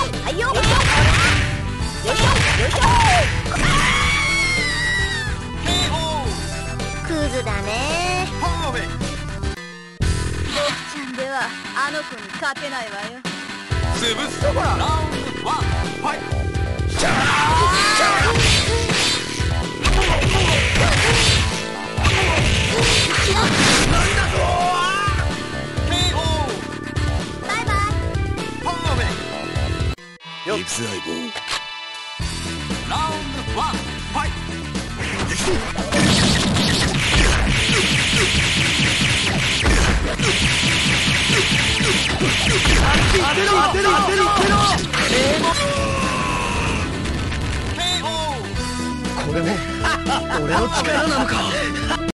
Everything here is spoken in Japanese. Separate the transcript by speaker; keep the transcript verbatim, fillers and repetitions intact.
Speaker 1: はいよよいしょよいしょよいしょ
Speaker 2: ケーオー
Speaker 1: クズだね。
Speaker 2: パーフェク
Speaker 1: 僕ちゃんではあの子に勝てないわよ。
Speaker 3: 潰す
Speaker 2: トラウンドワンファイト ケーオー
Speaker 1: バイバイ。
Speaker 2: パーフェク
Speaker 3: よっ
Speaker 4: 行くぜ相棒。
Speaker 2: トラウンドワンファイト
Speaker 3: 当てろ当てろ当てろ当てろ。
Speaker 2: ケーオー
Speaker 3: これも俺の力なのか。